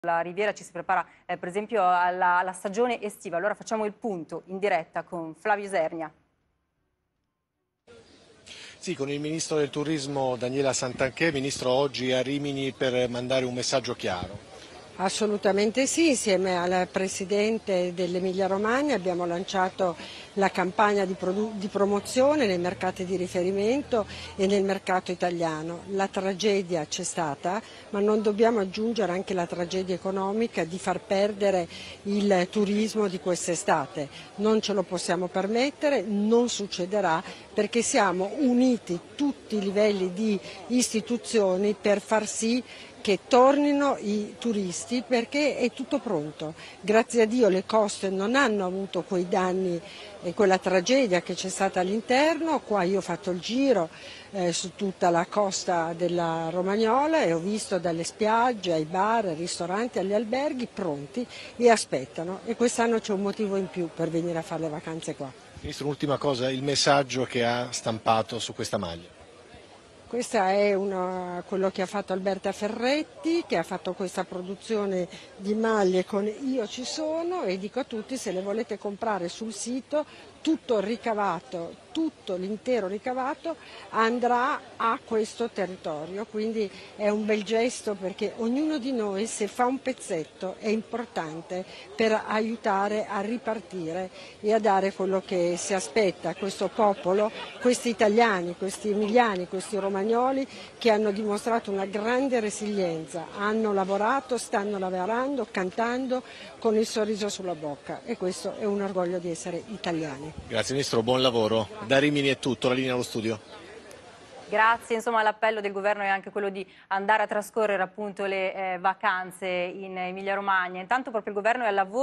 La Riviera ci si prepara per esempio alla stagione estiva. Allora facciamo il punto in diretta con Flavio Sernia. Sì, con il Ministro del Turismo Daniela Santanchè, Ministro, oggi a Rimini per mandare un messaggio chiaro. Assolutamente sì, insieme al Presidente dell'Emilia Romagna abbiamo lanciato la campagna di promozione nei mercati di riferimento e nel mercato italiano. La tragedia c'è stata, ma non dobbiamo aggiungere anche la tragedia economica di far perdere il turismo di quest'estate. Non ce lo possiamo permettere, non succederà perché siamo uniti tutti i livelli di istituzioni per far sì che tornino i turisti perché è tutto pronto. Grazie a Dio le coste non hanno avuto quei danni e quella tragedia che c'è stata all'interno. Qua io ho fatto il giro su tutta la costa della Romagnola e ho visto dalle spiagge ai bar, ai ristoranti, agli alberghi pronti e aspettano, e quest'anno c'è un motivo in più per venire a fare le vacanze qua. Ministro, un'ultima cosa, il messaggio che ha stampato su questa maglia. Questo è quello che ha fatto Alberta Ferretti, che ha fatto questa produzione di maglie con Io ci sono, e dico a tutti, se le volete comprare sul sito, tutto il ricavato, tutto l'intero ricavato andrà a questo territorio, quindi è un bel gesto perché ognuno di noi, se fa un pezzetto, è importante per aiutare a ripartire e a dare quello che si aspetta a questo popolo, questi italiani, questi emiliani, questi romagnoli che hanno dimostrato una grande resilienza, hanno lavorato, stanno lavorando, cantando con il sorriso sulla bocca, e questo è un orgoglio di essere italiani. Grazie Ministro, buon lavoro. Da Rimini è tutto, la linea allo studio. Grazie, insomma l'appello del governo è anche quello di andare a trascorrere appunto le vacanze in Emilia Romagna. Intanto proprio il governo è al lavoro.